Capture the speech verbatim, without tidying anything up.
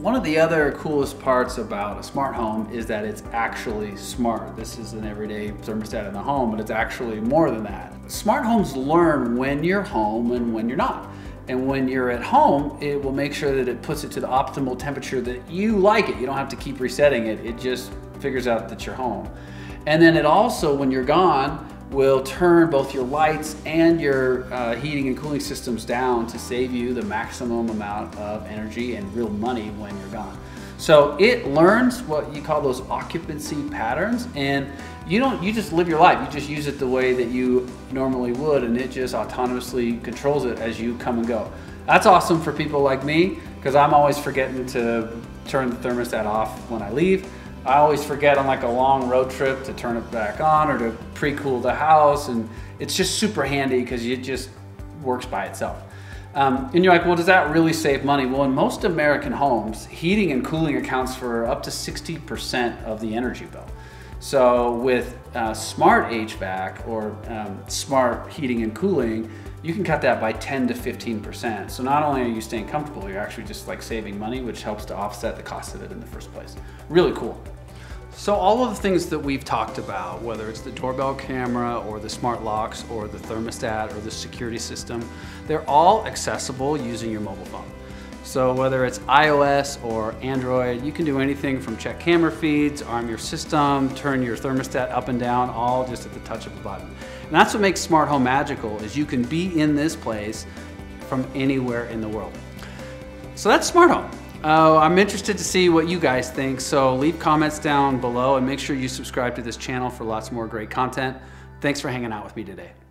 One of the other coolest parts about a smart home is that it's actually smart. This is an everyday thermostat in the home, but it's actually more than that. Smart homes learn when you're home and when you're not. And when you're at home, it will make sure that it puts it to the optimal temperature that you like it. You don't have to keep resetting it. It just figures out that you're home. And then it also, when you're gone, will turn both your lights and your uh, heating and cooling systems down to save you the maximum amount of energy and real money when you're gone. So it learns what you call those occupancy patterns, and you don't, you just live your life. You just use it the way that you normally would, and it just autonomously controls it as you come and go. That's awesome for people like me, because I'm always forgetting to turn the thermostat off when I leave. I always forget on like a long road trip to turn it back on or to pre-cool the house, and it's just super handy because it just works by itself. Um, and you're like, well, does that really save money? Well, in most American homes, heating and cooling accounts for up to sixty percent of the energy bill. So with uh, smart H V A C or um, smart heating and cooling, you can cut that by ten to fifteen percent. So not only are you staying comfortable, you're actually just like saving money, which helps to offset the cost of it in the first place. Really cool. So all of the things that we've talked about, whether it's the doorbell camera or the smart locks or the thermostat or the security system, they're all accessible using your mobile phone. So whether it's iOS or Android, you can do anything from check camera feeds, arm your system, turn your thermostat up and down, all just at the touch of a button. And that's what makes smart home magical, is you can be in this place from anywhere in the world. So that's smart home. Uh, I'm interested to see what you guys think, so leave comments down below and make sure you subscribe to this channel for lots more great content. Thanks for hanging out with me today.